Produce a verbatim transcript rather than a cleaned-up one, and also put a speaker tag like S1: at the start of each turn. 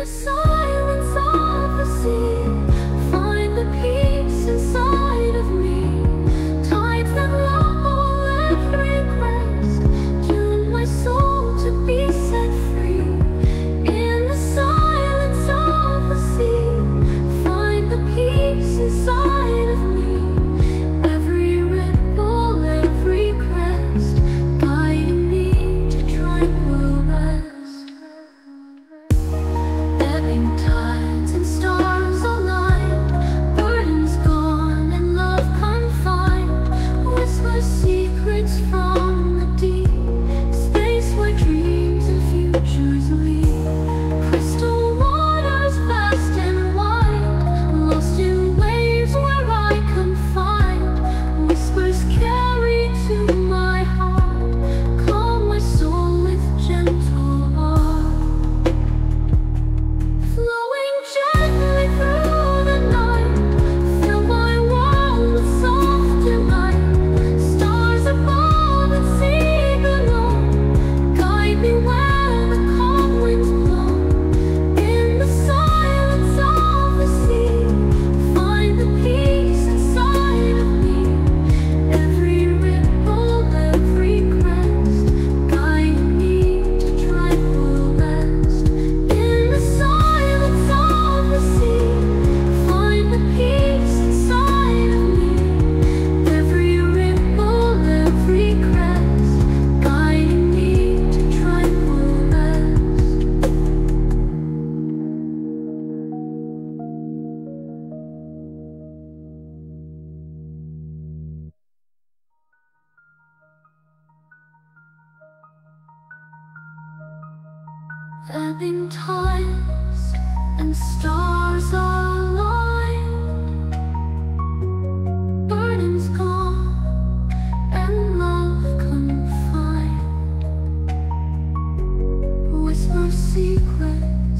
S1: the silence of the sea, find the peace inside of me. Tides that lull every quest, tune my soul to be set free. In the silence of the sea, find the peace inside of me. Every ripple, every crest, guiding me to tranquil rest. Ebbing tides and stars aligned, burdens gone and love confined. Whisper secrets from the deep, space where dreams and futures lead. Crystal waters vast and wide, lost in waves where I can find. Whispers carry to my heart, calm my soul with gentle art. Flowing gently through the night, fill my world with soft delight. Stars above and sea below, guide me where the calm winds blow. In the silence of the sea, find the peace inside of me. Every ripple, every crest, guiding me to tranquil rest. In the silence of the sea, find the peace inside of me. Every ripple, every crest, guiding me to tranquil rest. Ebbing tides and stars aligned, burdens gone and love confined. Whisper secrets